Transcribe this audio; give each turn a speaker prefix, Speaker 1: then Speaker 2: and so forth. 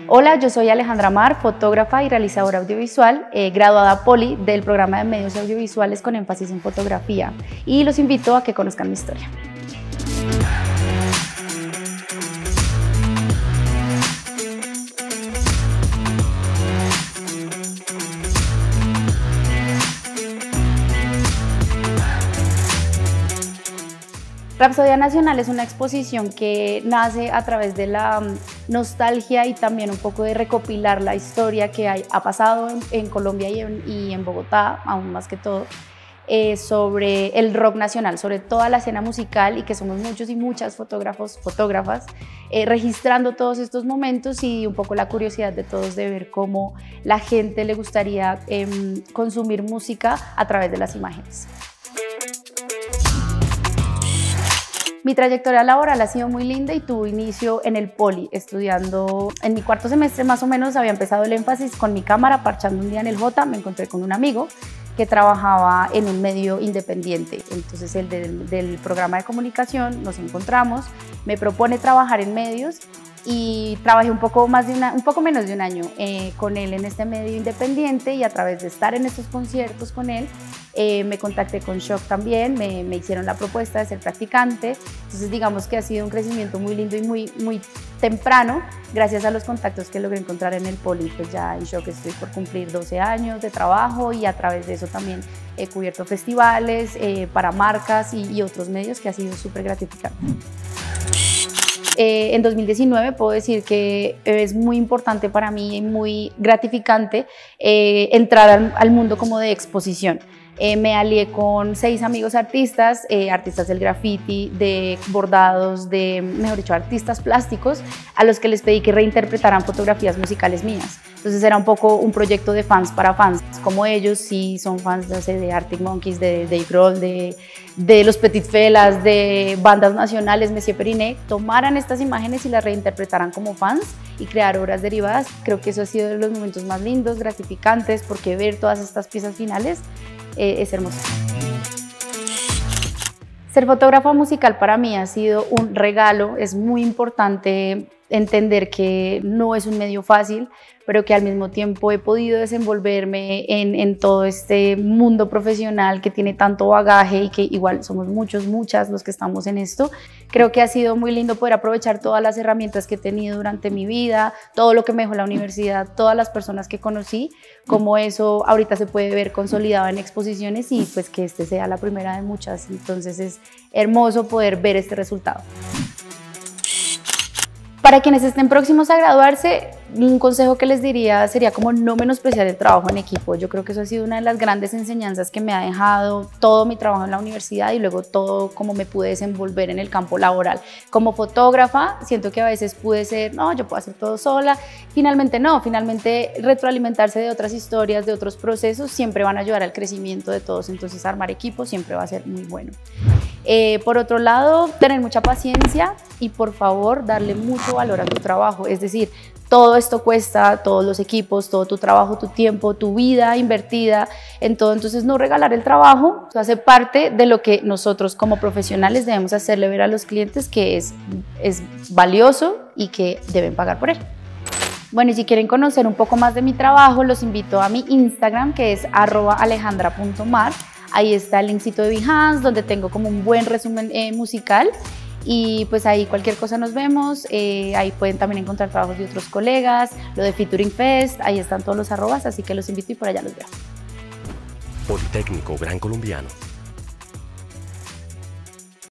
Speaker 1: Hola, yo soy Alejandra Mar, fotógrafa y realizadora audiovisual, graduada Poli del programa de medios audiovisuales con énfasis en fotografía, y los invito a que conozcan mi historia. Rapsodia Nacional es una exposición que nace a través de la nostalgia y también un poco de recopilar la historia que ha pasado en Colombia y en Bogotá, aún más que todo, sobre el rock nacional, sobre toda la escena musical, y que somos muchos y muchas fotógrafos, fotógrafas, registrando todos estos momentos, y un poco la curiosidad de todos de ver cómo la gente le gustaría consumir música a través de las imágenes. Mi trayectoria laboral ha sido muy linda y tuvo inicio en el Poli, estudiando en mi cuarto semestre más o menos. Había empezado el énfasis con mi cámara, parchando un día en el J, me encontré con un amigo que trabajaba en un medio independiente, entonces el del programa de comunicación. Nos encontramos, me propone trabajar en medios y trabajé un poco menos de un año con él en este medio independiente, y a través de estar en estos conciertos con él me contacté con Shock también, me hicieron la propuesta de ser practicante. Entonces digamos que ha sido un crecimiento muy lindo y muy temprano, gracias a los contactos que logré encontrar en el Poli. Pues ya en Shock estoy por cumplir 12 años de trabajo, y a través de eso también he cubierto festivales para marcas y otros medios, que ha sido súper gratificante. En 2019 puedo decir que es muy importante para mí y muy gratificante entrar al mundo como de exposición. Me alié con 6 amigos artistas, artistas del graffiti, de bordados, mejor dicho, artistas plásticos, a los que les pedí que reinterpretaran fotografías musicales mías. Entonces era un poco un proyecto de fans para fans, como ellos sí son fans, no sé, de Arctic Monkeys, de Dave Grohl, de los Petit Felas, de bandas nacionales, Messier Periné, tomaran estas imágenes y las reinterpretaran como fans y crear obras derivadas. Creo que eso ha sido de los momentos más lindos, gratificantes, porque ver todas estas piezas finales es hermoso. Ser fotógrafa musical para mí ha sido un regalo. Es muy importante entender que no es un medio fácil, pero que al mismo tiempo he podido desenvolverme en todo este mundo profesional que tiene tanto bagaje, y que igual somos muchas los que estamos en esto. Creo que ha sido muy lindo poder aprovechar todas las herramientas que he tenido durante mi vida, todo lo que me dejó la universidad, todas las personas que conocí, como eso ahorita se puede ver consolidado en exposiciones, y pues que este sea la primera de muchas. Entonces es hermoso poder ver este resultado. Para quienes estén próximos a graduarse, un consejo que les diría sería como no menospreciar el trabajo en equipo. Yo creo que eso ha sido una de las grandes enseñanzas que me ha dejado todo mi trabajo en la universidad, y luego todo cómo me pude desenvolver en el campo laboral. Como fotógrafa, siento que a veces pude ser, no, yo puedo hacer todo sola. Finalmente no, finalmente retroalimentarse de otras historias, de otros procesos, siempre van a ayudar al crecimiento de todos. Entonces armar equipo siempre va a ser muy bueno. Por otro lado, tener mucha paciencia y por favor darle mucho valor a tu trabajo. Es decir, todo esto cuesta, todos los equipos, todo tu trabajo, tu tiempo, tu vida invertida en todo. Entonces no regalar el trabajo, eso hace parte de lo que nosotros como profesionales debemos hacerle ver a los clientes que es valioso y que deben pagar por él. Bueno, y si quieren conocer un poco más de mi trabajo, los invito a mi Instagram, que es @alejandra.mar. Ahí está el linkcito de Behance, donde tengo como un buen resumen musical, y pues ahí cualquier cosa nos vemos. Ahí pueden también encontrar trabajos de otros colegas, lo de Featuring Fest, ahí están todos los arrobas, así que los invito y por allá los veo.
Speaker 2: Politécnico Gran Colombiano.